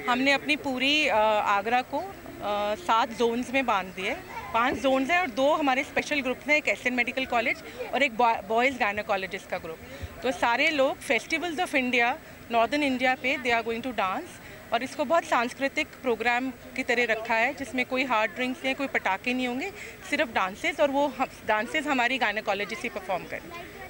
हमने अपनी पूरी आगरा को 7 जोन्स में बांध दिए। 5 जोन्स हैं और 2 हमारे स्पेशल ग्रुप्स हैं, एक एसएन मेडिकल कॉलेज और एक बॉयज़ गायनेकोलॉजिस्ट का ग्रुप। तो सारे लोग festivals of India, northern India पे they are going to dance, और इसको बहुत सांस्कृतिक प्रोग्राम की तरह रखा है, जिसमें कोई हार्ड ड्रिंक्स या कोई पटाखे नहीं होंगे, सिर्फ डांसेस, और वो डांसेस हमारी गायनेकोलॉजिस्ट ही परफॉर्म करें।